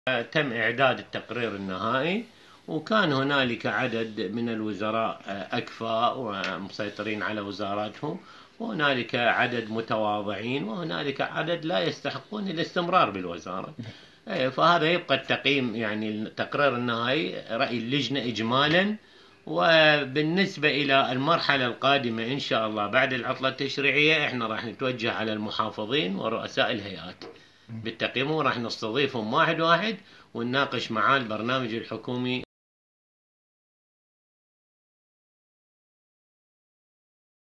تم إعداد التقرير النهائي، وكان هنالك عدد من الوزراء أكفاء ومسيطرين على وزاراتهم، وهنالك عدد متواضعين، وهنالك عدد لا يستحقون الاستمرار بالوزارة. فهذا يبقى التقييم، يعني التقرير النهائي رأي اللجنة إجمالا. وبالنسبة إلى المرحلة القادمة إن شاء الله بعد العطلة التشريعية، إحنا راح نتوجه على المحافظين ورؤساء الهيئات بالتقييم، وراح نستضيفهم واحد واحد ونناقش معاه البرنامج الحكومي